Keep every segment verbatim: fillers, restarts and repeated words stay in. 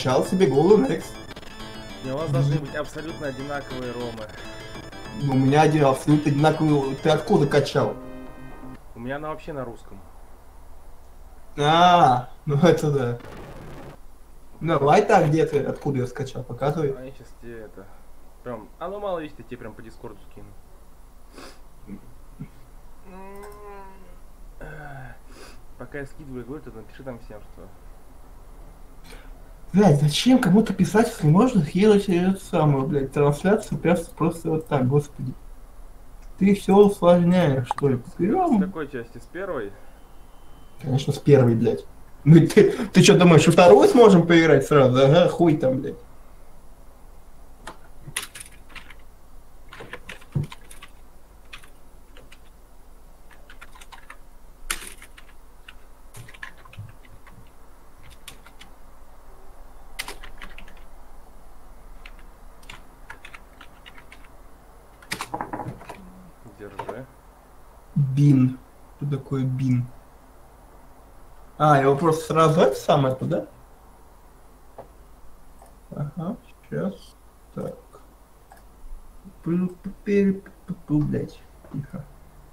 скачал себе Golden Axe. И у вас должны быть абсолютно одинаковые ромы. Ну, у меня один абсолютно одинаковый. Ты откуда качал? У меня она вообще на русском. А, ну это да. Давай так, где ты, откуда я скачал, показывай. А я сейчас тебе это... Прям... А ну мало есть, я тебе прям по дискорду скину. Пока я скидываю игру, ты напиши там всем, что... Блядь, зачем кому-то писать, если можно сделать эту самую, блядь, трансляцию просто, просто вот так, господи. Ты все усложняешь, что ли? Берем. С какой части? С первой? Конечно, с первой, блядь. Ну ты, ты что думаешь, во вторую сможем поиграть сразу? Ага, хуй там, блядь. Держи. Бин. Что такое бин? А, его просто сразу это самое туда? Ага, сейчас. Так. Пу-пу-пу-пу-пу, блядь. Тихо.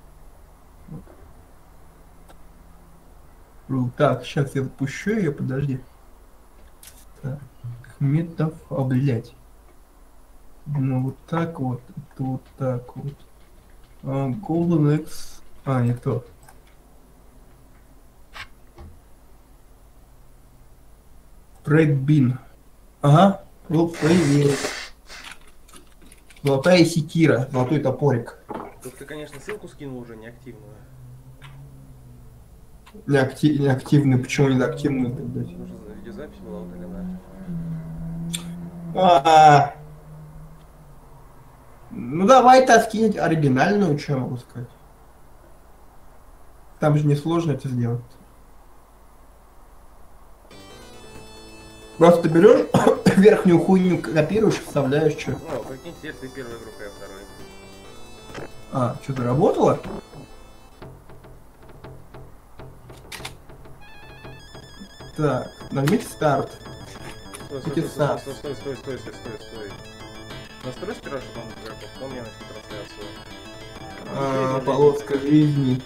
Вот. Так, сейчас я запущу ее, подожди. Так. Метов, а, блядь. Ну вот так вот, это вот так вот. А, Golden Axe. А, не то. Фред Бин. Ага, ну привет. Золотая секира, золотой топорик. Тут ты, конечно, ссылку скинул уже неактивную. Неактив, неактивный, почему не активный, блядь? Потому что видеозапись была удалена. А, ну давай-то скинуть оригинальную, что я могу сказать. Там же несложно это сделать. Просто берешь верхнюю хуйню, копируешь, вставляешь, что. Ну, прикинь, теперь ты первая группа, я второй. А, что-то работало? Так, нажмите старт. Стой, стой, стой, стой, стой, стой, стой, стой, стой, стой. Настрой сперва, чтобы он игроков, потом я начну трансляцию. А, полоска жизни.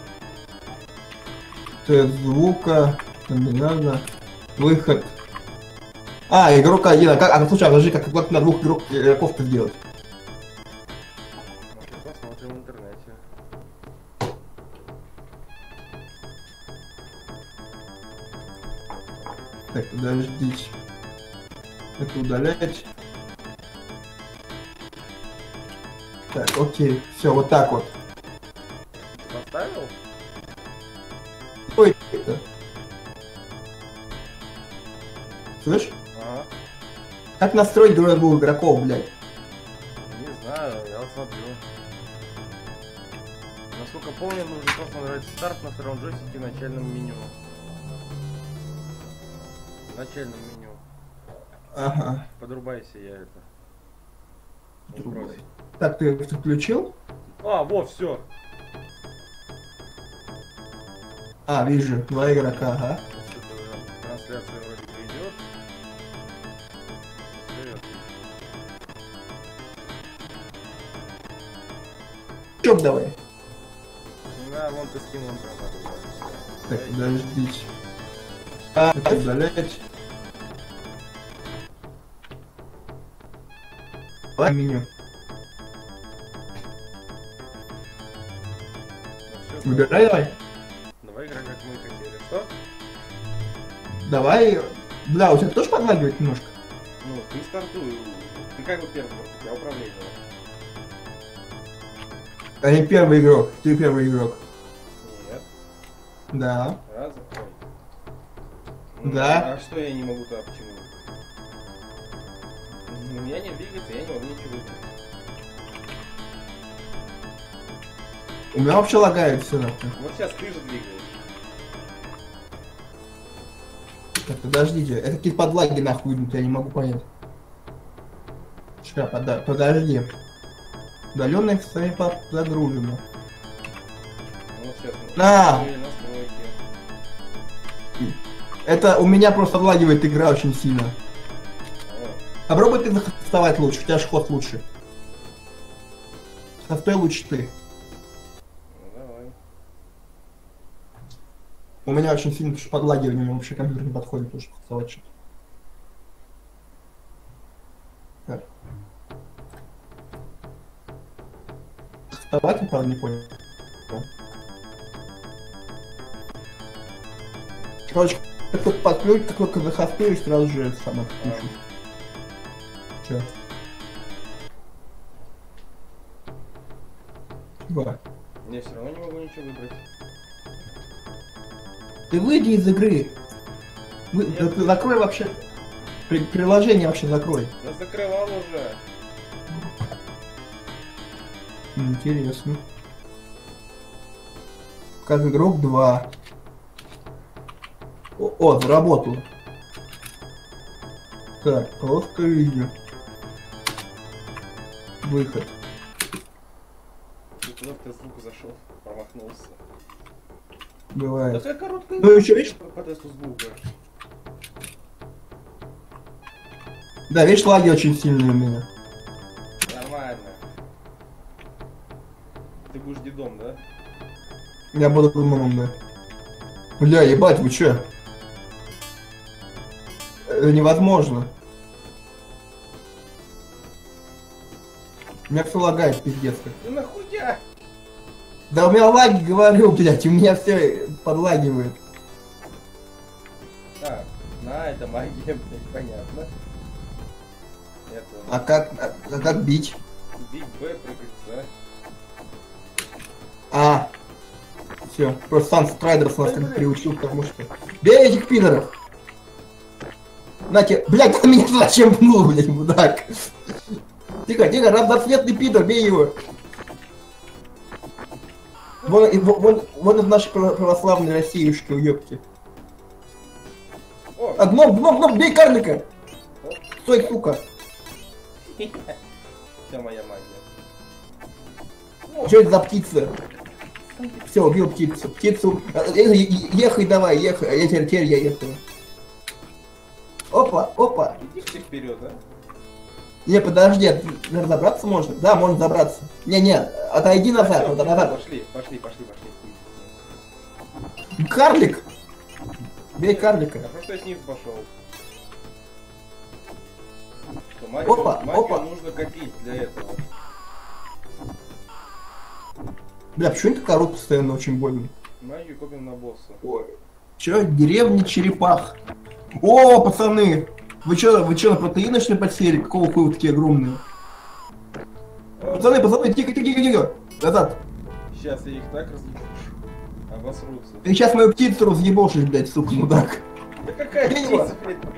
Тест звука. Комбиназа. Выход. А, игрок один. А как, а слушай, а подожди, как, как на двух игрок, игроков-то сделать? Посмотрим в интернете. Так, подождите. Это удалять. Так, окей. Все, вот так вот. Ты поставил? Ой, это. Слышь? Ага. Как настроить друг двух игроков, блядь? Не знаю, я вот смотрю. Насколько помню, нужно просто нажать старт на втором джойстике в начальном меню. В начальном меню. Ага. Подрубайся, я это. Другой. Так, ты включил? А, вот, все. А, вижу, два игрока, ага. Трансляция вроде бы идет. Чоп давай. Да, вон ты скинул прям. Так, подождите. А, это удалять. Давай меню. Выбирай давай. Давай играть, как мы и хотели. Что? Давай. Да, у тебя тоже подлагивает немножко? Ну, ты стартуй. Ты как бы первый, у тебя управление. А не первый игрок, ты первый игрок. Нет. Да. Раз, ой. Ну, Да. А что я не могу туда, почему? У меня не двигается, я не могу ничего выбрать. У меня вообще лагает все нахуй. Вот сейчас ты же двигаешь. Так, подождите, это какие подлаги нахуй идут, я не могу понять. Сейчас, пода подожди. Удаленная экстрайпа загружена. Ну, сейчас. На! Настройки. Это у меня просто отлагивает игра очень сильно. Попробуй ты захостовать лучше, у тебя же ход лучше. Хостой лучше ты. Ну давай. У меня очень сильно подлагивание, у меня вообще компьютер не подходит уже хостовать что-то. Так. Хостовать я, правда, не понял. Короче, как только подключить, как только захостуешь, сразу же это самое подключу. Че? Чего? Я все равно не могу ничего выбрать. Ты выйди из игры. Вы, да ты закрой вообще. При, приложение вообще закрой. Я закрывал уже. Интересно. Как игрок два. О, о, заработал. Так, просто видео. Выход. И куда ты звук зашел? Промахнулся. Бывает. Такая короткая Ну еще видишь? по тесту звука. Да, видишь, лаги очень сильные у меня. Нормально. Ты будешь дедом, да? Я буду гном, да. Бля, ебать, вы чё? Это невозможно. У меня все лагает, пиздец как. Ты нахуя? Да у меня лаги, говорю, блядь, у меня все подлагивает. А, на, это магия, блядь, понятно. Это... А как, а, а как бить? Бить Б, прыгать, да? А, все, просто сам Страйдерс нас как приучил к тому, что... Бей этих пидоров! На тебе, блядь, ты меня зачем пнул, блядь, мудак? Тихо, тихо, разноцветный пидор, бей его! Вон, и вон, вон, вон из нашей православной Россиюшки, уёбки. О! А, гном, гном, гном, бей карлика! Стой, сука! Вся моя магия. Что это за птица? Все, убил птицу. Птицу. Ехай давай, ехай. А я теперь, теперь я ехаю. Опа, опа. Иди ты вперед, а? Не, подожди, наверное, забраться можно? Да, можно забраться. Не-не, отойди назад, Всё, вот назад. Пошли, пошли, пошли, пошли. Карлик! Бей карлика. А просто я снизу пошел. Что, магию, Опа, магию опа. нужно копить для этого. Бля, почему это корот постоянно очень больно? Магию копим на босса. Ой. Че, деревня черепах. О, пацаны! Вы че, вы че, на протеиночной потери? Какого хуя вы такие огромные? Пацаны, пацаны, тихо, тихо, тихо, тихо. Назад. Сейчас я их так разъебу. Обосрутся. Ты сейчас мою птицу разъебошишь, блядь, сука, мудак. Да какая Бей его. птица, блядь?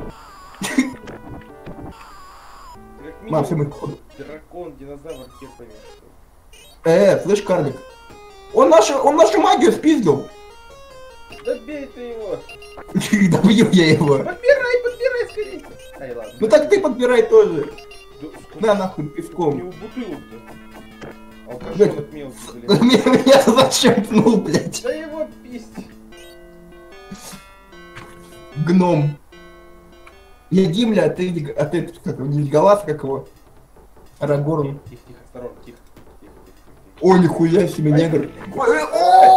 Как Мам, все минимум, мы походу. дракон, динозавр, хер поймешь. Э, слышь, карлик. Он нашу, он нашу магию спиздил. Да бей ты его! Добью я его. Подбирай, подбирай скорее! Ай, ладно. Ну так ты подбирай тоже. Да сколько- На нахуй У песком. него бутылок, да. Блядь. Алкашонок мелкий, блин. Меня, меня зачем пнул, блядь? Да его пиздить. Гном. Я Гимля, а ты, а ты как его, не Леголас, как его? Арагорн. Тихо, тихо, осторожно, тихо. Тихо, тихо, тихо. О, нихуя себе, Ай, негр. блядь. Ой, о!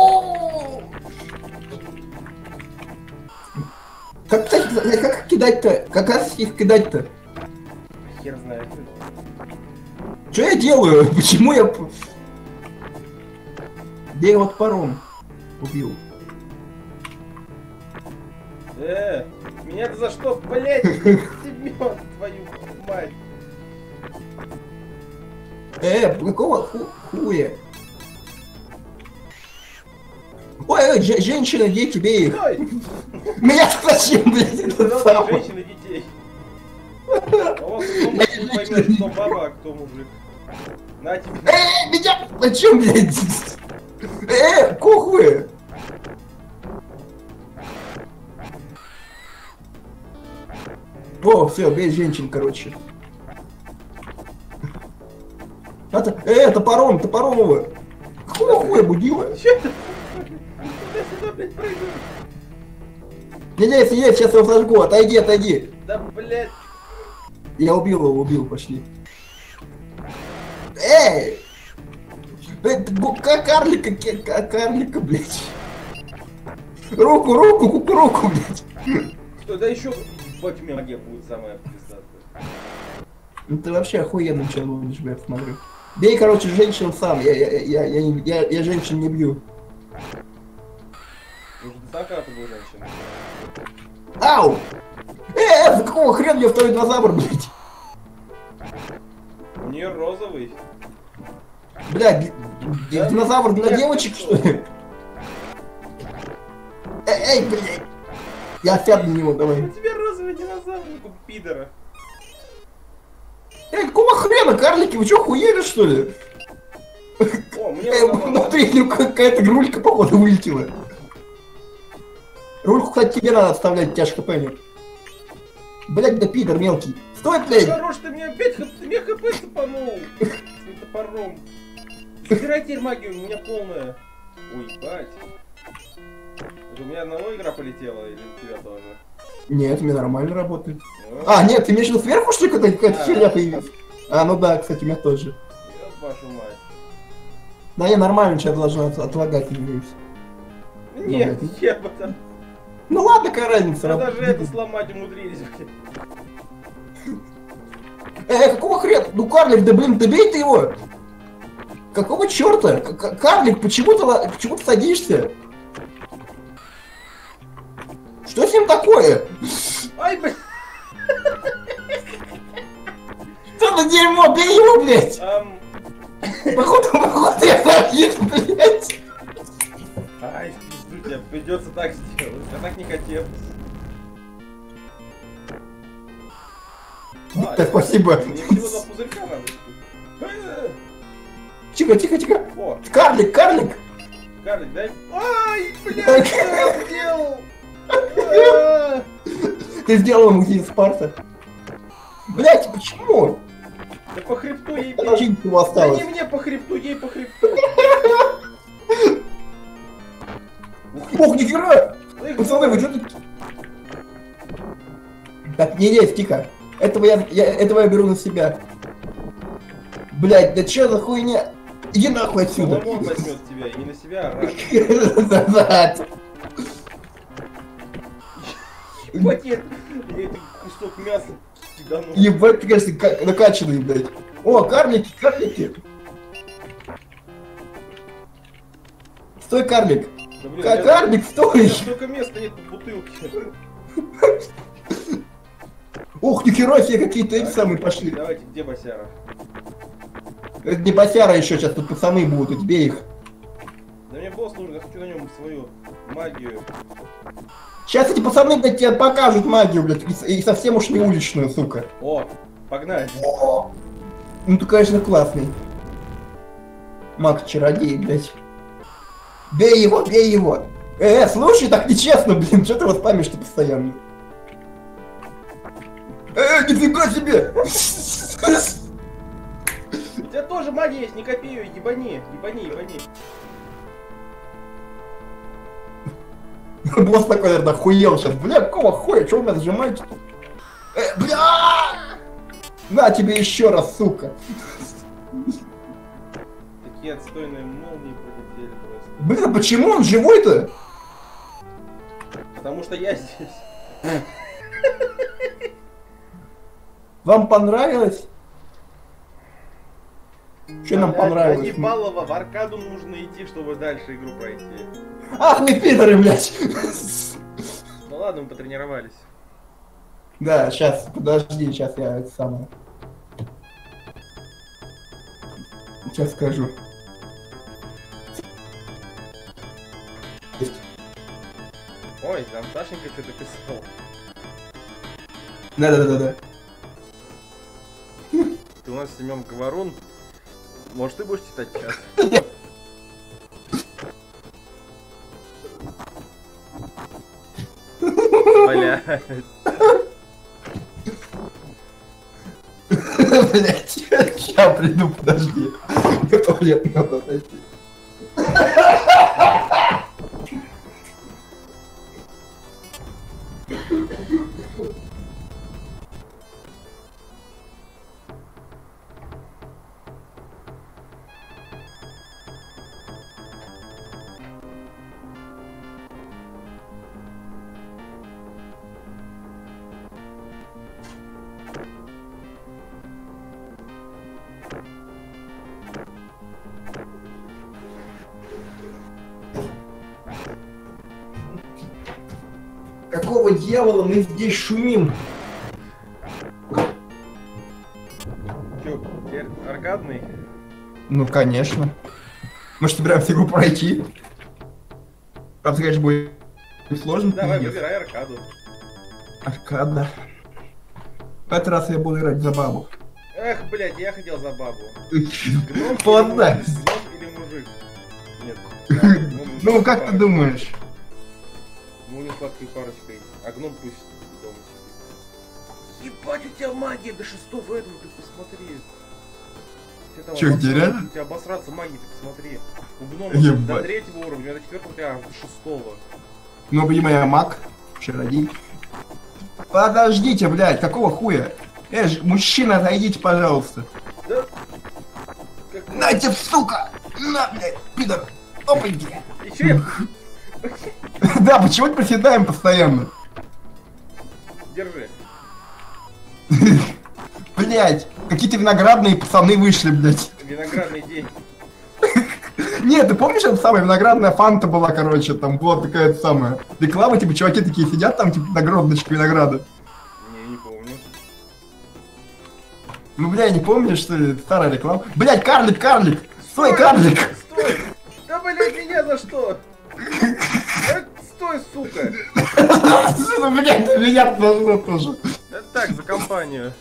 Как, кстати, как кидать-то? Как раз их кидать-то? Хер знает. Что я делаю? Почему я... п- Я его топором убил. Э, меня-то за что, блять, Семен, твою мать. Э, какого ху- хуя? Ой, ой, же- женщины, дети, бей их. Стой! Меня зачем, блядь, это Сказал, самое? женщин и детей. А он кто мужик поймет, кто баба, а кто мужик. На тебе. Э, меня... Зачем, блядь? Э, кухуя! О, все, бей женщин, короче. Это, э, топором, топором его. Какого хуя будила? Че ты? Туда-сюда, блядь, прыгай. Не, не, если есть, сейчас его сожгу, отойди, отойди. Да, блядь. Я убил его, убил, пошли. Эй! Это как карлика, как карлика, блядь. Руку, руку, руку, руку, блядь. Что, да еще во тьме магия будет самая пиздатая. Ну ты вообще охуенный человек будешь, блядь, смотрю. Бей, короче, женщин сам, я, я, я, я, я, я, я женщин не бью. Может, ты сам когда-то был женщиной? Ау! Э, за какого хрена мне второй динозавр, блядь? У нее розовый. Блядь, Да, динозавр для я девочек, хочу. что ли? Эй, эй, блядь! Я сяду на него, У давай. тебя розовый динозавр, как у пидора. Эй, какого хрена, карлики, вы что, хуели, что ли? О, мне Эй, розовый. внутри ну, какая-то рулька, походу, вылетела. Рульку, кстати, тебе надо отставлять, тяжко пенни. Блядь, да пидор мелкий. Стой, блядь! Хорош, ты мне опять х- ты мне хп цепанул. С топором. Забирай теперь магию, у меня полная. Ой, бать. Это у меня одного игра полетела или у тебя тоже? Нет, мне нормально работает. Ну, А, нет, ты имеешь в виду сверху, что ли, какая-то какая-то А. херня появилась? А, ну да, кстати, у меня тоже. ёб вашу мать. Да, я нормально сейчас должен от- отлагать, надеюсь. Нет, блядь. я бы там... Ну ладно, какая разница. Да раб- даже это сломать умудрились. блядь. Э, какого хрена? Ну, карлик, да блин, добей ты его! Какого черта? К- к- Карлик, почему ты, ла- почему ты садишься? Что с ним такое? Ай, блядь. Что за дерьмо? Бей его, блядь! Ам... Походу, походу, я завис, блядь! Ай, пизду тебя, придется так сделать. Я так не хотел. А, Да, спасибо. Мне всего два пузырька надо. Э, Тихо, тихо, тихо. О, Карлик, карлик! карлик, дай. Ай, блядь, что я сделал? А, Ты сделал ему из Спарта. Блядь, почему? Да по хребту ей, Подожди, блядь. его Да осталось. не мне по хребту, ей по хребту. Ох, нихера! Эх, Пацаны, вы что тут? Так, не лезь, тихо. Этого я, я, этого я беру на себя. Блядь, да чё за хуйня? Иди нахуй отсюда. Соломон возьмет тебя и не на себя, а рак. Назад. Ебать, я я этот кусок мяса киданул. Ебать, ты, конечно, ка- накачанный, блядь. О, карлики, карлики. Стой, карлик. Да, блин, Ка- я- Карлик, у стой. меня столько места нет в бутылке. Ух, нихера себе, какие-то эти Так, самые пошли. Давайте, где босяра? Это не босяра еще, сейчас тут пацаны будут, убей их. Да мне босс нужен, я хочу на нем свою магию. Сейчас эти пацаны, блядь, тебе покажут магию, блядь, и, с- и совсем уж не уличную, сука. О, погнали. О! Ну ты, конечно, классный. Маг-чародей, блядь. Бей его, бей его. Э, слушай, так нечестно, блин, что ты вот спамишь-то постоянно? Э, нифига себе! У тебя тоже магия есть, не копи ее, ебани, ебани, ебани. Босс такой, наверное, охуел сейчас. Бля, какого хуя, что вы меня зажимаете тут? Э, бля! На тебе еще раз, сука. Такие отстойные молнии пролетели просто. Блин, а почему он живой-то? Потому что я здесь. Вам понравилось? Что нам понравилось? Ебалово, в аркаду нужно идти, чтобы дальше игру пройти. Ах, вы пидоры, блядь! Ну ладно, мы потренировались. Да, сейчас, подожди, сейчас я это самое. Сейчас скажу. Ой, там Сашенька что-то писал. Да-да-да-да. Ты у нас Семен Говорун. Может, ты будешь читать сейчас? Блядь. Блять, сейчас приду, подожди. В туалет надо зайти. какого дьявола мы здесь шумим? Чё, теперь аркадный? Ну, конечно. Мы же собираемся его пройти. А ты, конечно, будет сложно. Давай, пиздец. выбирай аркаду. Аркада. В этот раз я буду играть за бабу. Эх, блядь, я хотел за бабу. Гном, Поздно. или, гном или мужик? Нет. Да, гном Ну, с как ты парочкой. думаешь? Ну, у них сладкой парочкой. А гном пусть дома сидит. Ебать, у тебя магия до шестого этого, ты посмотри. Ты там Чё, где обосраться- реально? У тебя обосраться магией, ты посмотри. У гнома Ебать. до третьего уровня, у меня до четвертого, у тебя аж до шестого. Ну, видимо, я маг. Чародей. Подождите, блядь, какого хуя? Эй, ж- мужчина, отойдите, пожалуйста. Да? Как... На тебе, сука! На, блядь, пидор! Опаньки! И чё я... Да, почему мы приседаем постоянно? Держи. Блядь, какие-то виноградные пацаны вышли, блядь. Виноградный день. Нет, ты помнишь, это самая виноградная фанта была, короче, там была такая самая реклама, типа, чуваки такие сидят там, типа, на гробничке винограда. Не, не помню. Ну, бля, не помнишь, что ли, старая реклама? Блядь, карлик, карлик! Стой, карлик! Стой! Да, блядь, меня за что? Да, стой, сука! Ну, блядь, меня должно тоже. Да так, за компанию.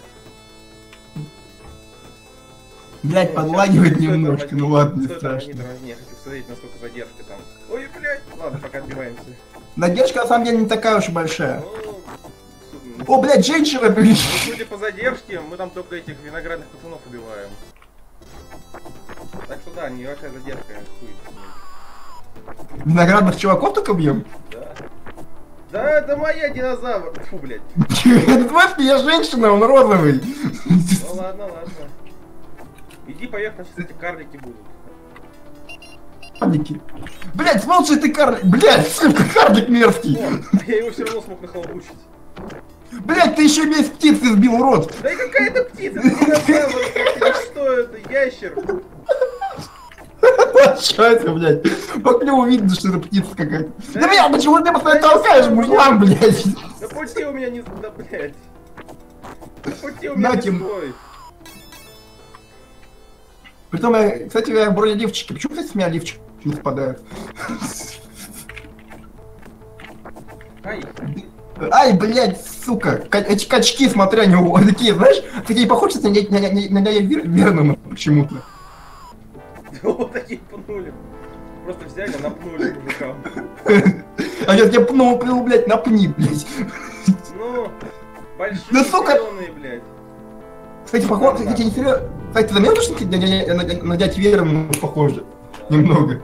Блядь, Ну, подлагивает стой, немножко, тормози, ну ладно, не стой, страшно. тормози, тормози, я хочу посмотреть, насколько задержка там. Ой, блядь, ладно, пока отбиваемся. Надежда, на самом деле, не такая уж и большая. Ну, су- О, блядь, женщина, блин! ну, судя по задержке, мы там только этих виноградных пацанов убиваем. Так что да, небольшая задержка, хуй с ней. Виноградных чуваков только бьем? Да. Да, это моя динозавр. Фу, блядь. Это твой, я женщина, он розовый. Ну ладно, ладно. Иди поверх, сейчас эти карлики будут. Карлики. Блядь, смотри, ты карлик. Блядь, сука, карлик мерзкий. О, я его все равно смог нахлобучить. Блядь, ты еще весь птицы сбил, урод. Да и какая-то птица, это динозавр, это что это, ящер? Что это, блядь? По клюву видно, что это птица какая-то. Да, блядь, почему ты постоянно толкаешь мужлан, блядь? Да пути у меня не... Да, блядь. Да пути у меня На, не Тим. стой. Притом, я, кстати, я вроде лифчики. Почему, кстати, с меня лифчики не спадают? Ай, Ай, блядь, сука, Ка- эти качки, смотря, они у- такие, знаешь, такие похожи на, на, на, на, на Вер- Вернона почему-то. вот такие пнули. Просто взяли, напнули мужикам. А я тебя пнул, пнул, блядь, напни, блядь. Ну, большие, Да, сука! зелёные, блядь. Кстати, похоже, кстати, не серьезно. Кстати, ты заметил, что на, на, на, на дядь Вернона похоже? Немного.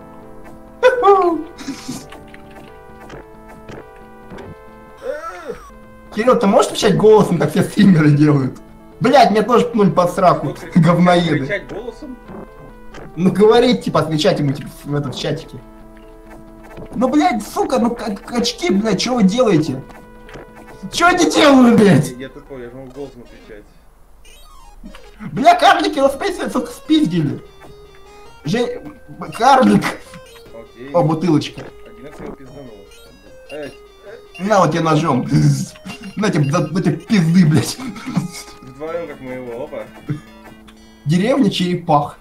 Кирилл, ты можешь отвечать голосом, как все стримеры делают? Блять, меня тоже пнули под сраку, Что, кричать- говноеды. Кричать голосом? Ну говорить, типа, отвечать ему, типа, в этом в чатике. Ну, блядь, сука, ну как качки, блядь, что вы делаете? Что они делают, блядь? Я, я тупой, я же могу голосом отвечать. Бля, карлики на спейсе, сука, спиздили. Же... Карлик. Окей. О, бутылочка. одиннадцать его пизданул. Эй, На вот тебе ножом. На тебе, за- на тебе пизды, блядь. вдвоем как моего, опа. Деревня Черепах.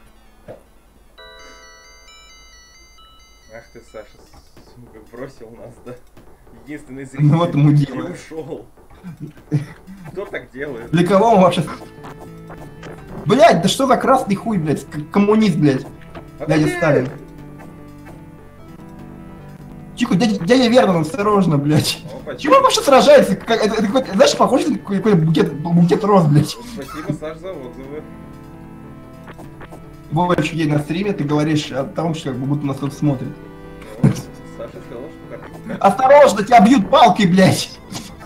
Ах ты, Саша, сука, бросил нас, да? Единственный зритель. Ну вот ему и дело. ушел. Кто так делает? Для кого он вообще... Блядь, да что за красный хуй, блядь, к- коммунист, блядь. Дядя Отойди! Сталин. Тихо, дядя, дядя Вернон, осторожно, блядь. Опа, Чего он вообще сражается? Как, это, это какой-то, знаешь, похоже на какой- какой-то букет, букет роз, блядь. Спасибо, Саш, за отзывы. Вович, ей на стриме ты говоришь о том, что как будто нас тут смотрит. Ну, Саша сказал, что как... Осторожно, тебя бьют палкой, блядь.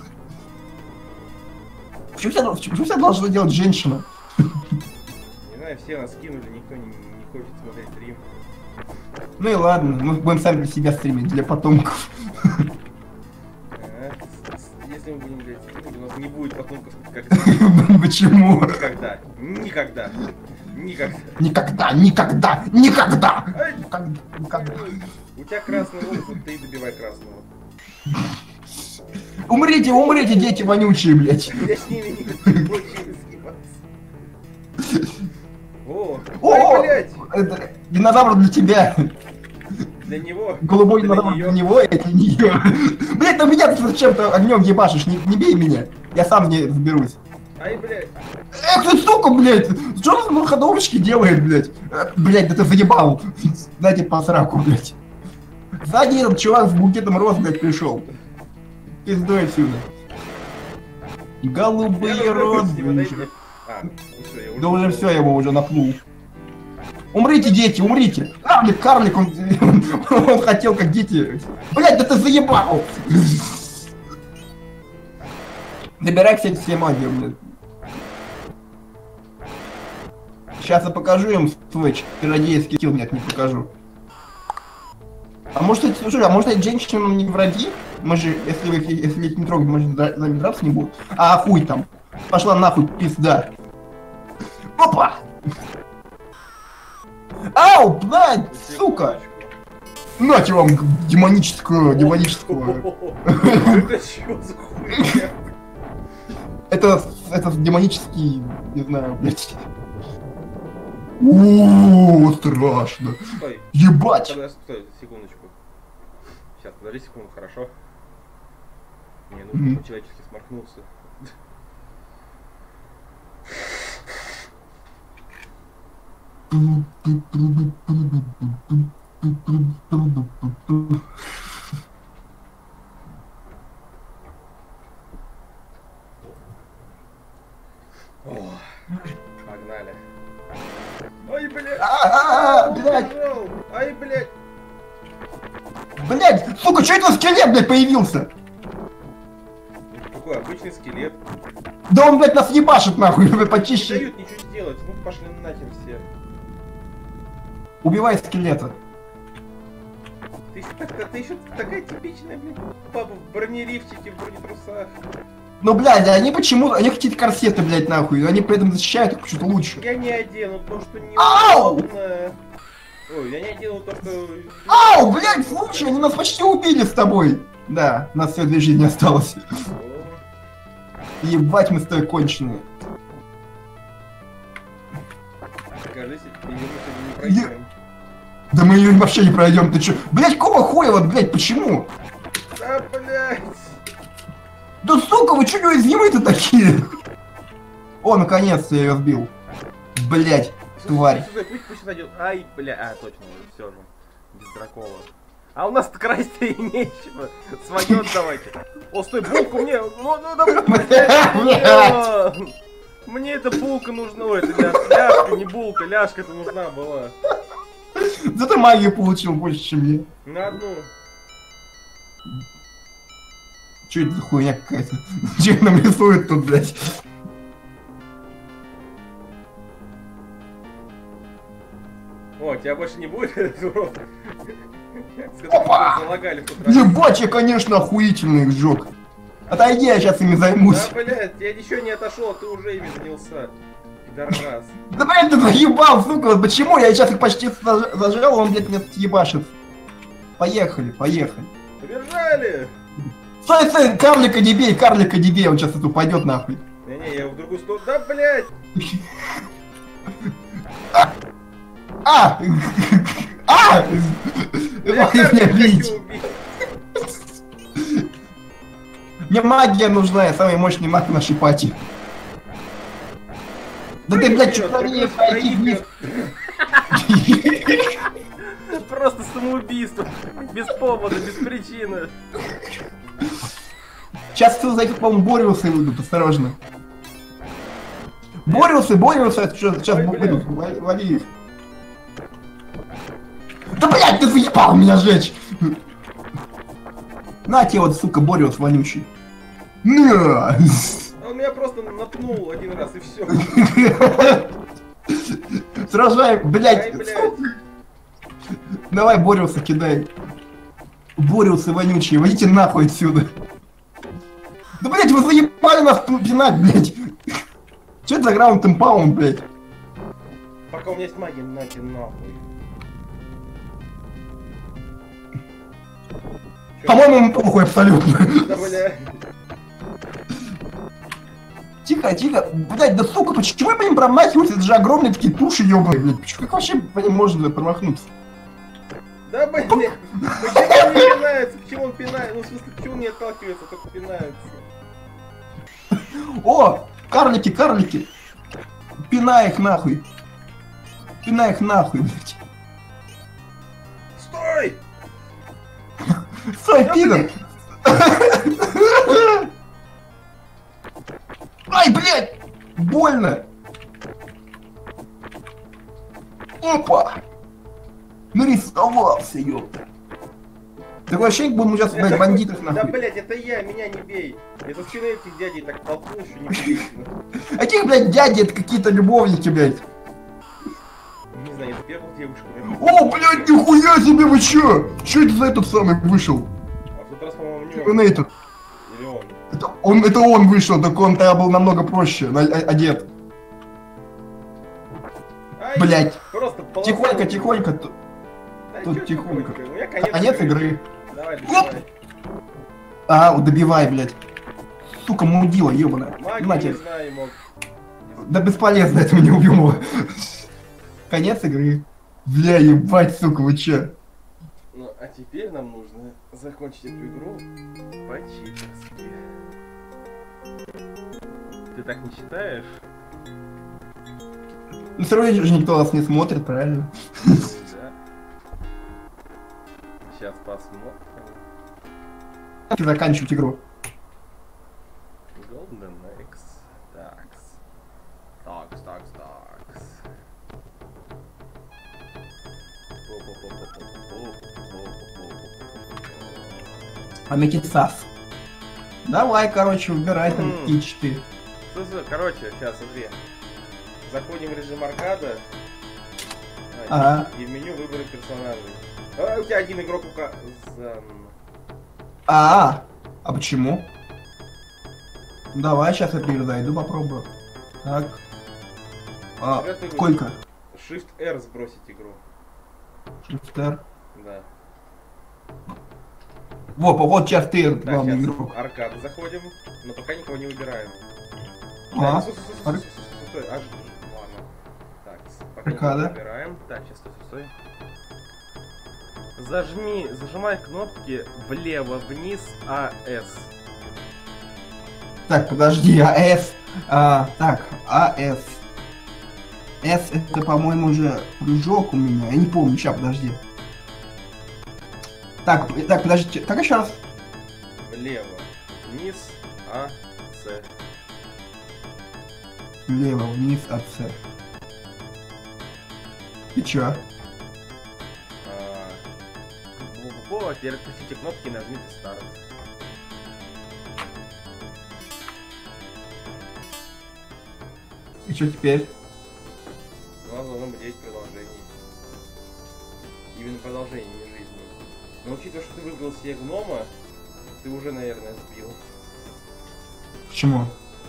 Почему тебя, почему тебя должна делать женщина? Не знаю, все нас кинули, никто не, не хочет смотреть стрим. Ну и ладно, мы будем сами для себя стримить, для потомков. А, с- с- Если мы будем блядь, стримить, у нас не будет потомков как Почему? никогда. Никогда. Никогда. Никогда, никогда, никогда! Ай, Никогда, никогда. у тебя красный волос, вот ты и добивай красного. Умрите, умрите, дети вонючие, блядь. Я с ними не получилось съебаться. О, О, ой, блядь! это динозавр для тебя. Для него. Голубой для динозавр неё. для него, это для нее. Блядь, на меня ты зачем-то огнем ебашишь, не, не бей меня. Я сам не разберусь. Ай, блядь. Эх ты, сука, блядь! Что он на ходовочке делает, блядь? Э, Блядь, да ты заебал. Дайте по сраку, блядь. Сзади этот чувак с букетом роз, блядь, пришел. Пиздой отсюда. Голубые Я розы. не подойди. А, ну всё, я Да уже все, я его уже напнул. Умрите, дети, умрите! Карлик, карлик, он, он хотел как дети. Блядь, да ты заебал! Забирай все, все магии, блядь. Сейчас я покажу им свой чародейский скилл, нет, не покажу. А может, эти, слушай, а может эти женщины нам не враги? Мы же, если, их- если их не трогать, мы же за нами драться не будут. А, хуй там. Пошла нахуй, пизда. Опа! Ау, блядь, сука! Нате вам демоническую, демоническую. Это что за хуйня? Это, это демонический, не знаю, блядь. О, страшно. Стой. Ебать! Подожди, стой, секундочку. Сейчас, подожди секунду, хорошо. Не, ну Мгм. по-человечески сморкнулся. О, погнали. Ай, блядь! А-а-а, блядь, Пожал. Ай, блядь! блядь, сука, что это за скелет, блядь, появился? Какой обычный скелет. Да он, блядь, нас ебашит, нахуй, Не почище. дают ничего сделать. Ну пошли нахер все. Убивай скелета. Ты еще, так, ты еще такая типичная, блядь, папа в бронеливчике, в бронетрусах. Ну, блядь, они почему, они хотят корсеты, блядь, нахуй, они при этом защищают их что-то лучше. Я не одену то, что Ау! неудобно. Ой, я не одену то, что... Ау, блядь, слушай, они нас почти убили с тобой. Да, у нас все две жизни осталось. О, Ебать, мы с тобой конченые. кажись, ты не пройдем. Да мы ее вообще не пройдем, ты чё? Блядь, какого хуя, вот, блядь, почему? Да, блядь! Да сука, вы чё неуязвимые-то такие? О, наконец-то я ее сбил. Блядь, тварь. Сюда, пусть, пусть найдет. Ай, бля, а, точно, все же. Без дракола. А у нас красть-то и нечего. Свое давайте. О, стой, булку мне! Ну, ну, да, Блядь. мне эта булка нужна. Ой, это ля- ляжка, не булка, ляжка-то нужна была. Зато магию получил больше, чем я. На одну. Чё это за хуйня какая-то? Чё нам рисует тут, блядь? О, тебя больше не будет, этот урод. С Опа! которым залагали в тот раз. Ебать, я, конечно, охуительно их сжёг. Отойди, я сейчас ими займусь. Да, блядь, я еще не отошел, а ты уже ими занялся. Пидорас. Да, блядь, ты заебал, сука, вот почему? Я сейчас их почти заж- зажал, он, блядь, меня ебашит. Поехали, поехали. Побежали! Стой, стой, карлика не бей, карлика не бей, он сейчас тут упадет нахуй. Не-не, я в другую сторону. Да, блядь! А! А! Я Ой, меня карту бить. хочу убить. Мне магия нужна, я самый мощный маг в нашей пати. Да ты, блядь, что не пройти вниз. Просто самоубийство. Без повода, без причины. Сейчас кто за этих, по-моему, Бориусы выйдут, осторожно. Бориусы, Бориусы, это что, сейчас Ой, выйдут, вали вали их. Да, блядь, ты заебал меня жечь! На тебе вот, сука, Бориус вонючий. На! Он меня просто напнул один раз и все. Сражай, блядь. Ай, блядь. Давай Бориуса кидай. Бориусы вонючие, водите нахуй отсюда. Да, блядь, вы заебали нас тут пинать, блядь. Че это за граунд энд паунд, блядь? Пока у меня есть магия, нахер нахуй. Чё? По-моему, ему похуй абсолютно. Да, бля. Тихо, тихо. Блядь, да сука, почему я по ним промахиваюсь? Это же огромные такие туши, ёбаные, блядь. Почему, как вообще по ним можно промахнуться? Да, блин, почему он не пинается? Почему он пинается? Ну, в смысле, почему он не отталкивается, только пинается? О, карлики, карлики. Пинай их нахуй. Пинай их нахуй, блядь. Стой! Стой, пидор! Ай, блядь! Больно! Опа! Нарисовался, ёпта. Такое ощущение, будем сейчас, блядь, бандитов Да, нахуй. блядь, это я, меня не бей. Я со спины этих дядей так толкнул, что не прилично. А каких, блядь, дяди, это какие-то любовники, блядь. Не знаю, я первую девушку. О, блядь, нихуя себе, вы чё? Чё это за этот самый вышел? А в тот раз, по-моему, не Типа он. на этот. Или он. Это он, это он вышел, так он тогда был намного проще, на- о- одет. Ай, Блядь. Просто полоснул. Тихонько, тихонько. т- Да тут чё тихонько. У меня конец, Конец игры. Давай, Оп! добивай. А, вот добивай, блядь. Сука, мудила, ёбаная. Магию На не тебе. знаю, мог. Да бесполезно, это не убьем его. Конец игры. Бля, ебать, сука, вы чё? Ну, а теперь нам нужно закончить эту игру по-читерски. Ты так не считаешь? Ну, все равно же никто вас не смотрит, правильно? Да. Сейчас посмотрим. Как заканчивать игру? Golden X. Такс. Такс, такс, такс. Амикитсас. Давай, короче, выбирай там М. какие четыре. Слушай, короче, сейчас, смотри. Заходим в режим аркада. Ага. И в меню выборы персонажей. А, у тебя один игрок указан. А, а почему? Давай, сейчас я перезайду, попробую. Так. А, сколько? Shift R сбросить игру. Шифтер. Да. Вот, вот сейчас ты Так, главный сейчас игрок. в аркад заходим, но пока никого не выбираем. А, Так, стой, стой, стой, стой, стой, стой, аж, ладно. Так, пока никого Аркада. не выбираем. Так, сейчас, стой, стой, стой. Зажми, зажимай кнопки влево, вниз, А, С. Так, подожди, АС. А, так, АС. С это, по-моему, уже прыжок у меня. Я не помню, сейчас, подожди. Так, так, подожди, так еще раз. Влево, вниз, А, С. Влево, вниз, от С. И чё? А, Во-во-во, теперь отпустите кнопки и нажмите старт. И чё теперь? У нас должно быть девять продолжений. Именно продолжение, не жизни. Но учитывая, что ты выбрал себе гнома, ты уже, наверное, сбил. Почему?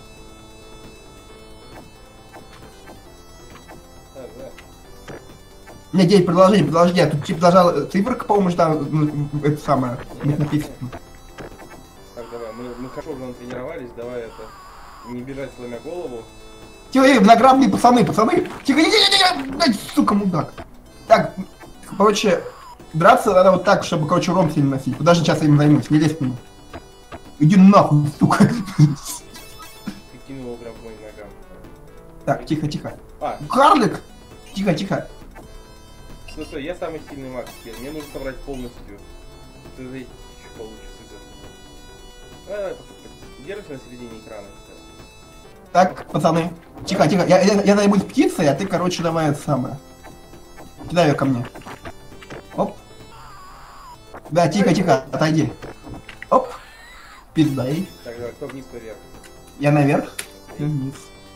Так, да. У меня девять продолжений, подожди, а тут типа должна циферка, по-моему, же там, ну, это самое, не написано. Так, давай, мы, мы хорошо уже натренировались, давай это, не бежать сломя голову. Тихо, эй, виноградные пацаны, пацаны! Тихо, не, не, не, не, блядь, сука, мудак. Так, короче, драться надо вот так, чтобы, короче, урон сильно носить. Подожди, сейчас я им займусь, не лезь к нему. Иди нахуй, сука. Ты кинул его прям к моим ногам. Так, тихо, тихо. А, Карлик! Тихо, тихо. стой, стой, я самый сильный маг теперь, мне нужно собрать полностью. Ты что получится из этого. Давай, давай, держись на середине экрана. Так, пацаны, тихо, тихо. Я, я, я займусь птицей, а ты, короче, давай это самое. Кидай ее ко мне. Оп. Да, тихо, тихо, отойди. Оп. Пизда ей. Так, давай, кто вниз, кто вверх. Я наверх, ты вниз.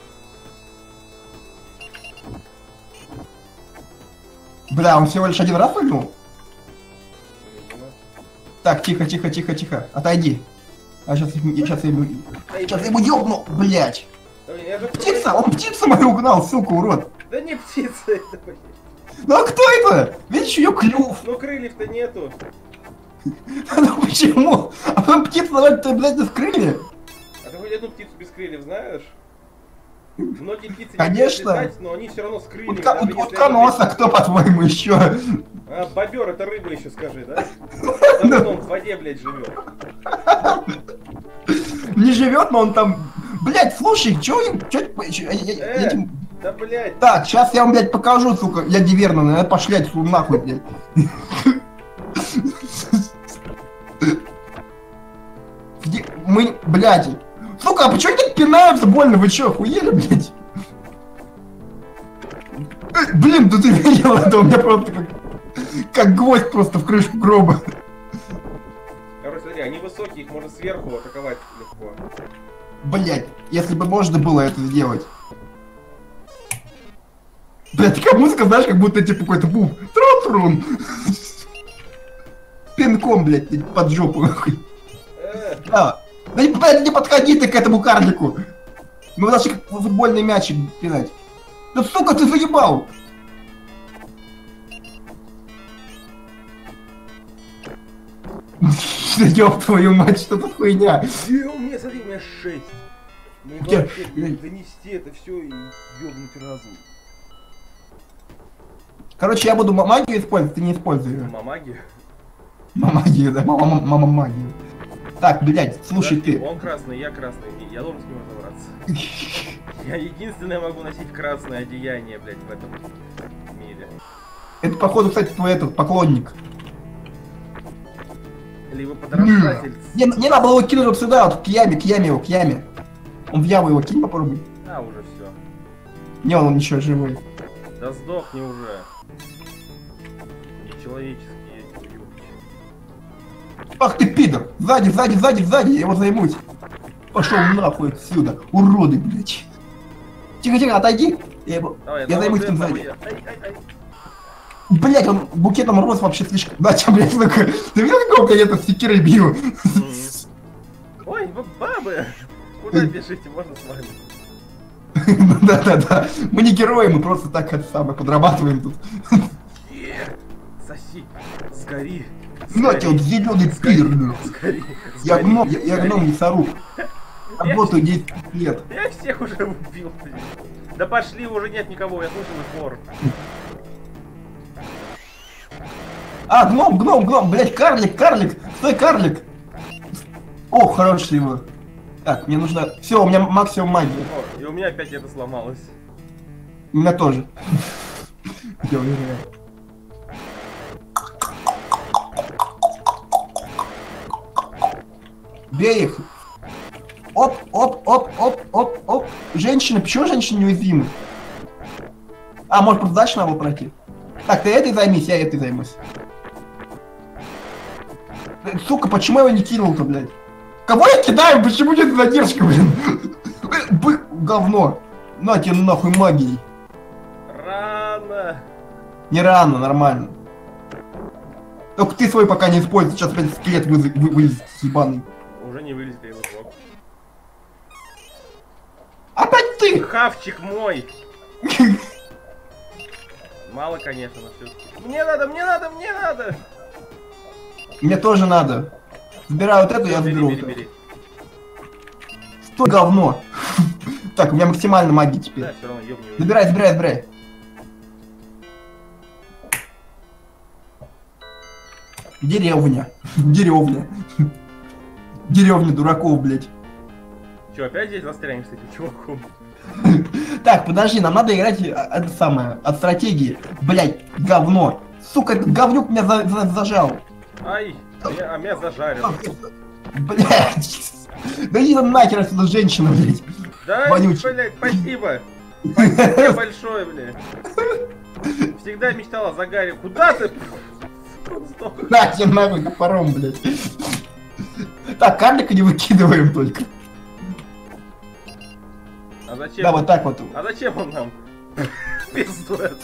Бля, он всего лишь один раз прыгнул? Видимо. Так, тихо, тихо, тихо, тихо. Отойди. А сейчас, сейчас я ему... Да, Сейчас я ему ёбну, блядь. да, я же... Птица, он птицу мою угнал, сука, урод. Да не птица это, блин. Ну а кто это? Видишь, ее клюв. Ну крыльев-то нету. Ну почему? А потом птица, давай, ты, блядь, с крылья? А ты хоть одну птицу без крыльев знаешь? Многие птицы не Конечно. умеют летать, но они все равно с крыльями. Утка, даже ут- если утконос, а кто, по-твоему, еще? они- А, бобер это рыба еще скажи, да? Потому он в воде, блядь, живет. Не живет, но он там... Блять, слушай, чё им... чё- чё- я- я- Э, этим- да, блядь. Так, сейчас я вам, блядь, покажу, сука, я диверно, надо пошли отсюда нахуй, блядь. Где- Мы, блядь, сука, а почему они так пинаются больно, вы чё, охуели, блядь? Э, Блин, да ты видел это, у меня просто как, как гвоздь просто в крышку гроба. Короче, смотри, они высокие, их можно сверху атаковать легко. Блядь, если бы можно было это сделать. Блядь, такая музыка, знаешь, как будто типа какой-то буф. Трун-трун. Пинком, блядь, под жопу, нахуй. Э, Да. Да не, блядь, не подходи ты к этому карлику. Мы даже как футбольный мячик пинать. Да сука, ты заебал. Ёб твою мать, что за хуйня? где у меня, смотри, у меня шесть. Мне Где? главное теперь, блядь, донести это все и ёбнуть разум. Короче, я буду ма- магию использовать, ты не используй ее. Мамаги. Магию, да, мама, мама магию. Так, блядь, слушай Подожди, ты. Он красный, я красный, и я должен с ним разобраться. Я единственное могу носить красное одеяние, блядь, в этом мире. Это, походу, кстати, твой этот поклонник. Либо подражатель. Не, не надо было его кинуть вот сюда, вот к яме, к яме его, к яме. Он в яму его кинь, попробуй. А, уже все. Не, он ничего, живой. Да сдохни уже. Нечеловеческие эти уёбки. Ах ты пидор! Сзади, сзади, сзади, сзади, я его займусь. Пошел нахуй отсюда, уроды, блядь. Тихо, тихо, отойди. Я, его... Давай, я одного займусь ты, им одного сзади. я. Ай, ай, ай. Блять, он букетом роз вообще слишком... Да, чем, блядь, сука. Ты видел, какого я это секирой бью? Мгм. Ой, вы бабы! Куда бежите, можно с вами? Да-да-да. Мы не герои, мы просто так это самое подрабатываем тут. Е, Соси, сгори. На тебе вот зеленый пидор, блин. Сгори. Я сгори, гном, я, я сгори. гном лесоруб. Работаю десять лет. Я всех уже убил, блин. Да пошли, уже нет никого, я слышал их вор. А, гном, гном, гном, блять, карлик, карлик, стой, карлик. О, хороший его. Так, мне нужно... Все, у меня максимум магии. О, и у меня опять это сломалось. У меня тоже. Я уверяю. Бей их. Оп, оп, оп, оп, оп, оп. Женщины, почему женщины неуязвимы? А, может, просто дальше надо было пройти? Так, ты этой займись, я этой займусь. Э, Сука, почему я его не кинул-то, блядь? Кого я кидаю? Почему нет задержки, блин? Э, бы- Говно. На тебе нахуй магией. Рано. Не рано, нормально. Только ты свой пока не используй, сейчас опять скелет вы- вы- вылезет ебаный. Уже не вылезет, я его сжег. Опять ты! Хавчик мой! Мало, конечно, но все-таки. Мне надо, мне надо, мне надо! Мне тоже надо. Забираю вот эту, я Бери, заберу бери, вот эту. бери. Что говно? Так, у меня максимально магии Да, теперь. все равно ёбни его. Забирай, забирай, забирай. Деревня. Деревня. Деревня дураков, блядь. Че, опять здесь застрянем с этим чуваком? Так, подожди, нам надо играть а, это самое, от стратегии. Блядь, говно. Сука, этот говнюк меня за- за- зажал. Ай, меня, а меня зажарил. Блядь. Да иди там нахер отсюда, женщина, блядь. Да, Вонючий. блядь, спасибо. Спасибо большое, блядь. Всегда мечтал о загаре. Куда ты? Он сдох. На тебе нахуй топором, блядь. Так, карлика не выкидываем только. А зачем? Да, вот так вот. А зачем он нам? Пизду это.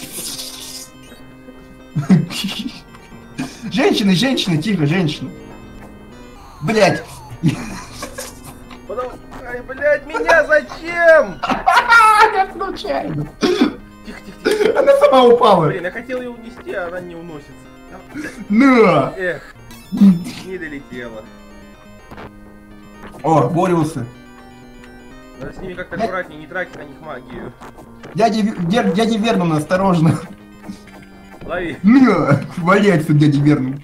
Женщины, женщины, тихо, женщины. Блядь. Потому... Ай, блядь, меня зачем? Я случайно. Тихо, тихо, тихо. Она сама упала. Блин, я хотел ее унести, а она не уносится. На. Эх, не долетела. О, Бориусы. Надо с ними как-то аккуратнее, не тратить на них магию. Дядя, дядя, дядя Вернон, осторожно. Лови. На, вали отсюда, дядя Вернон.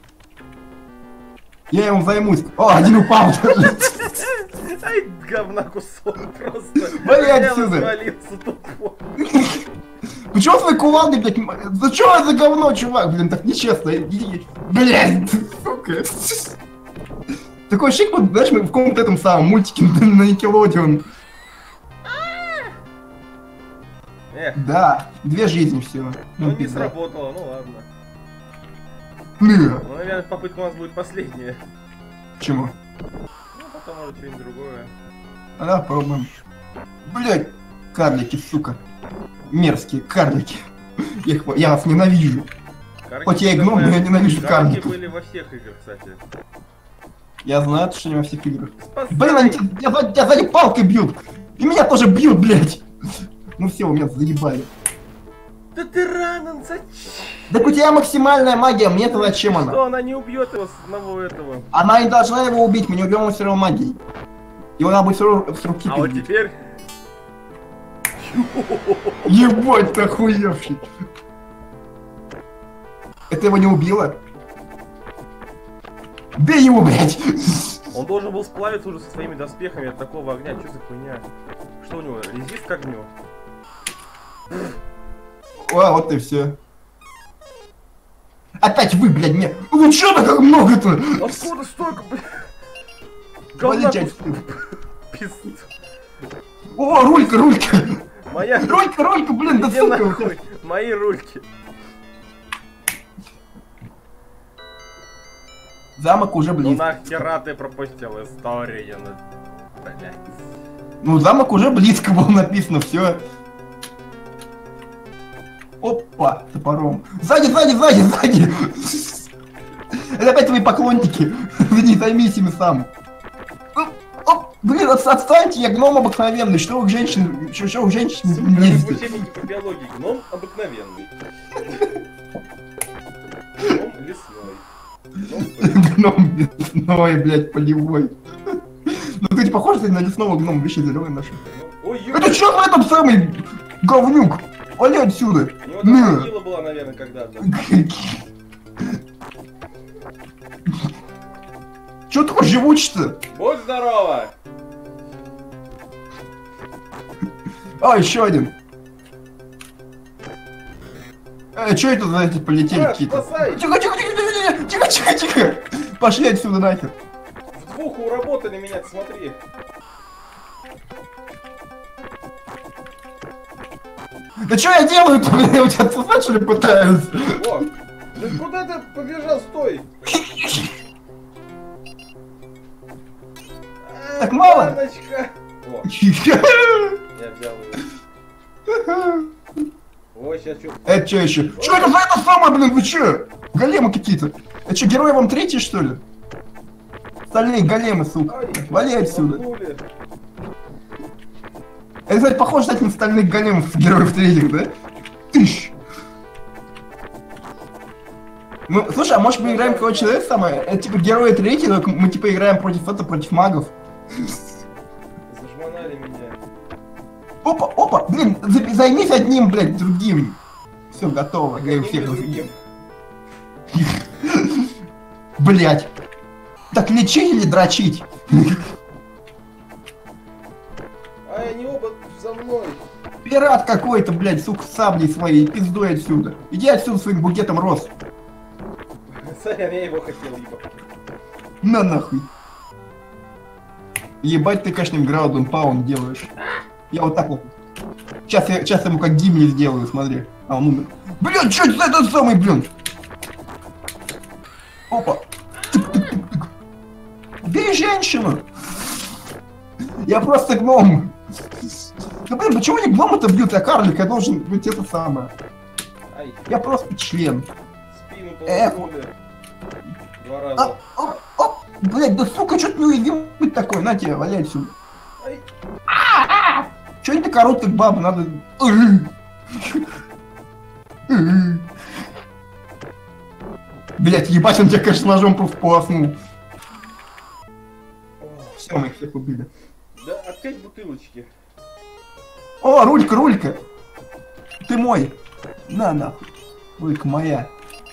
Я ему займусь. О, один упал. Ай, говна кусок просто. Вали отсюда. Ну чё свой кувалдой, блядь? Да чё это за говно, чувак? Блин, так нечестно. Блядь, сука. Такой шик, вот, знаешь, мы в каком-то этом самом мультике на Никелодеон. Эх. Да, две жизни всего. Ну, не сработало, ну ладно. Ну, ну, наверное, попытка у нас будет последняя. Чему? Ну, потом может что-нибудь другое. А да, попробуем. Блять, карлики, сука. Мерзкие карлики. Я, их, я вас ненавижу. Карлики, хоть я и гном, но я ненавижу карлики. карликов. Были во всех играх, кстати. Я знаю, что не во всех играх. Спасай. Блин, они тебя, тебя, тебя сзади палкой бьют. И меня тоже бьют, блять. Ну все, у меня заебали. Да ты Ранан, зачем? Так у тебя максимальная магия, мне-то зачем она? Что, она не убьет его с одного этого? Она не должна его убить, мы не убьем его все равно магией. Его надо будет с руки А вот теперь... Ебать, ты охуевший. Это его не убило? Бей его, блядь! Он должен был сплавиться уже со своими доспехами от такого огня. Что за хуйня? Что у него? Резист к огню? А, вот и все. Опять вы, блядь, мне. Ну чё так много-то? Откуда столько, блядь? Говна пиздец. О, рулька, рулька! Моя... Рулька, рулька, блин, да иди сука! нахуй. Мои рульки. Замок уже Ну близко. нахера ты пропустил историю? Ну, блядь. Ну, замок уже близко было написано, все. Опа, топором. Сзади, сзади, сзади, сзади! Это опять твои поклонники. Вы не займись ими сам. Оп, блин, отстаньте, я гном обыкновенный. Что у женщин, что, что у женщин не В учебнике по биологии гном обыкновенный. Гном лесной. Гном лесной, блядь, полевой. Ну ты похож на лесного гнома, вещи зеленые наши. Ой, это что в этом самый говнюк? Вали отсюда! У него там могила была, наверное, когда-то. Чё такой живучий-то? Будь здорова! А, еще один. Э, чё это за эти полетели какие-то? Тихо, тихо, тихо, тихо, тихо, тихо! Пошли отсюда нахер. В двух уработали меня, смотри. Да что я делаю-то, блин? Я у тебя отсосать, что ли, пытаюсь? О, да куда ты побежал? Стой! Так мало? Баночка. О, я взял ее. Ой, сейчас что? Это что еще? Что это за это самое, блин, вы че? Големы какие-то. Это что, герои вам третий, что ли? Остальные големы, сука. Ай, вали отсюда. махнули. Это, кстати, похоже на остальных големов героев третьих, да? Тыщ. Ну, слушай, а может мы играем какого человека самое? Это типа герои третьи, но мы типа играем против это, против магов. Зажманали меня. Опа, опа, блин, займись одним, блядь, другим. Все, готово, я их всех другим. Блять. Так лечить или дрочить? А они оба за мной. Пират какой-то, блядь, сука, с саблей своей, пиздуй отсюда. Иди отсюда своим букетом роз. Сорян, я его хотел ебать. На нахуй. Ебать ты, конечно, граудом паун делаешь. Я вот так вот. Сейчас я, сейчас я ему как Гимли сделаю, смотри. А он умер. Блин, что это за этот самый, блин? Опа. Тык-тык-тык-тык. Бей женщину. Я просто гном. Да блин, почему не гнома-то бьют, а карлик? Я должен быть это самое. Ай. Я просто член. Спину Эх. полоснули. Два раза. А, оп, оп. Блять, да сука, что ты неуязвимый быть такой? На тебе, валяй отсюда. Ай. Че это коротких баб, надо... Блять, ебать, он тебя, конечно, ножом полоснул. Все, мы их всех убили. Да, опять бутылочки. О, рулька, рулька! Ты мой! На, нахуй. Рулька моя.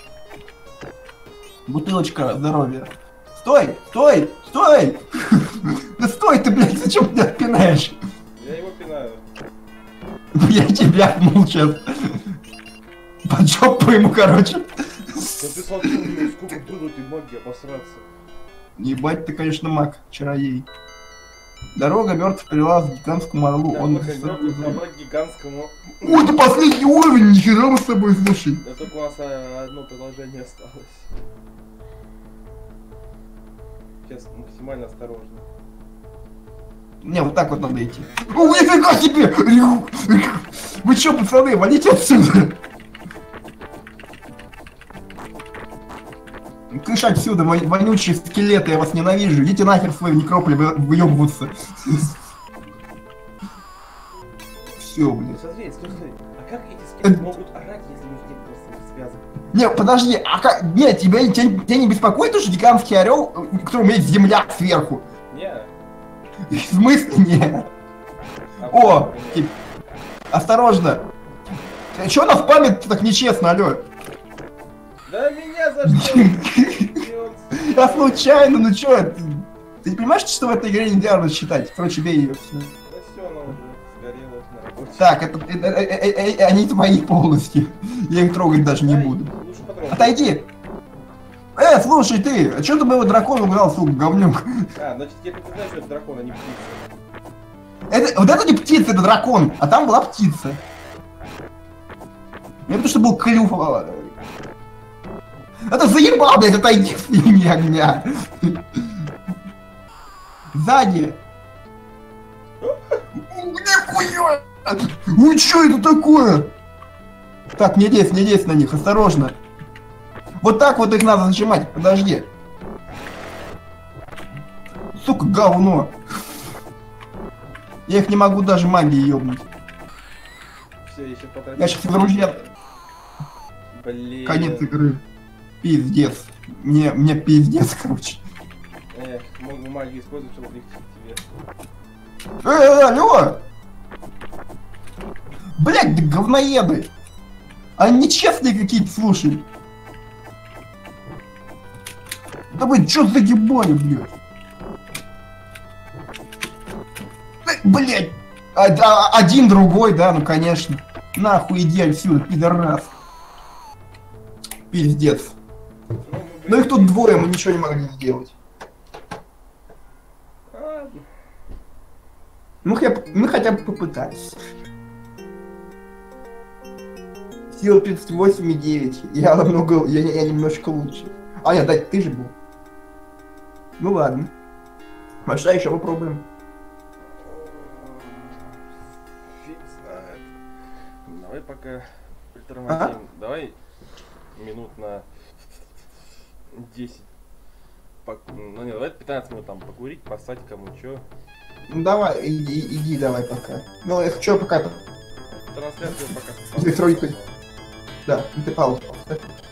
Бутылочка здоровья. Стой! Стой! Стой! Да стой ты, блядь, зачем меня пинаешь? Я его пинаю. Я тебя пнул сейчас. Под жопу ему, короче. Да ты смотри, у него сколько было этой магии обосраться. Ебать ты, конечно, маг, чародей. Дорога мертв привела к гигантскому орлу. Да, Он... только мертвый собак гигантскому. Ой, это последний уровень, нихера мы с тобой, слушай. Да только у нас а, одно приложение осталось. Сейчас максимально осторожно. Не, вот так вот надо идти. О, нифига себе! Вы чё, пацаны, валите отсюда! Кыш отсюда, вон- вонючие скелеты, я вас ненавижу. Идите нахер в свою некрополь вы- выёбываться. Все, Ну блядь. смотри, стой, стой. А как эти скелеты могут орать, если у них просто не связаны? Не, подожди, а как... Нет, тебя, тебя, тебя не беспокоит, то, что гигантский орел, у которого есть земля сверху? Не. В смысле нет? А О, почему нет? тип, осторожно. А чё она в память так нечестно, алё? Да меня за что? Идиот. Я случайно, ну чё, ты, ты не понимаешь, что в этой игре нельзя рассчитать? Короче, бей ее. Да все, она уже сгорела на работе. Так, это, это- э- э- э- э- они твои полностью. Я их трогать даже не Ай, буду. лучше потрогай. Отойди! Э, слушай ты, а чё ты моего дракона угнал, сука, говнюк? А, значит, теперь ты знаешь, что это дракон, а не птица. Это, вот это не птица, это дракон, а там была птица. Мне потому что был клюв. а, Это заебал, блядь, отойди с линии огня. Сзади. Нихуя! Ой, что это такое? Так, не лезь, не лезь на них, осторожно. Вот так вот их надо зажимать, подожди. Сука, говно. Я их не могу даже магией ёбнуть. Все, я сейчас потратил. Я сейчас друзья. Блин. Конец игры. Пиздец. Мне, мне пиздец, короче. Эх, мог бы магию использовать, чтобы облегчить тебе. Э, э, алло! Блять, да говноеды! Они нечестные какие-то, слушай. Да вы чё загибали, блядь? Э, Блять! А, да, один другой, да, ну конечно. Нахуй иди отсюда, пидорас. Пиздец. Ну, мы, Ну их тут двое, мы ничего не могли сделать. Ладно. Ну, я, мы хотя бы попытались. Сила тридцать восемь и девять. Я намного, я, я немножко лучше. А, нет, да, ты же был. Ну ладно. Маша, еще попробуем. Фиг знает. Давай пока притормозим. Давай минут на десять. Пок... Ну не, давай пятнадцать минут там покурить, послать кому чё. Ну давай, иди, иди давай пока. Ну, я хочу пока Трансляцию пока. с тройкой. Да, ты паузу поставь.